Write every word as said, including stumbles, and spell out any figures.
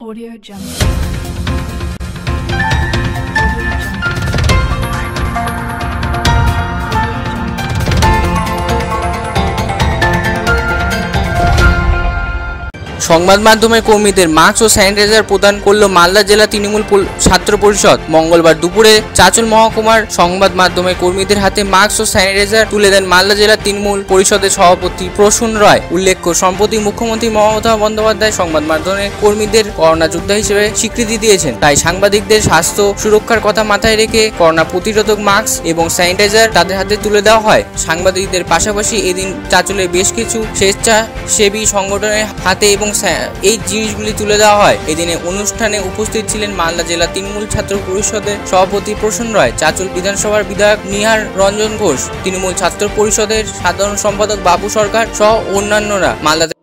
Audio Jungle. সংবাদ মাধ্যমের কর্মীদের মাস্ক ও স্যানিটাইজার প্রদান করল মালদা জেলা তৃণমূল ছাত্র পরিষদ। মঙ্গলবার দুপুরে চাঁচল মহকুমার সংবাদ মাধ্যমের কর্মীদের হাতে মাস্ক ও স্যানিটাইজার তুলে দেন মালদা জেলা তৃণমূল পরিষদের সভাপতি প্রসূন রায়। উল্লেখ্য, সম্প্রতি মুখ্যমন্ত্রী মমতা বন্দ্যোপাধ্যায় সংবাদ মাধ্যমের কর্মীদের করোনা যোদ্ধা হিসেবে স্বীকৃতি দিয়েছেন। তাই সাংবাদিকদের স্বাস্থ্য সুরক্ষার কথা মাথায় রেখে করোনা প্রতিরোধক মাস্ক এবং স্যানিটাইজার তাদের হাতে তুলে দেওয়া হয়। সাংবাদিকদের পাশাপাশি এদিন চাঁচলের বেশ কিছু স্বেচ্ছাসেবী সংগঠনের হাতে এবং এই জিনিসগুলি তুলে দেওয়া হয়। এদিনে অনুষ্ঠানে উপস্থিত ছিলেন মালদা জেলা তৃণমূল ছাত্র পরিষদের সভাপতি প্রসূন রায়, চাঁচল বিধানসভার বিধায়ক নিহার রঞ্জন ঘোষ, তৃণমূল ছাত্র পরিষদের সাধারণ সম্পাদক বাবু সরকার সহ অন্যান্যরা। মালদা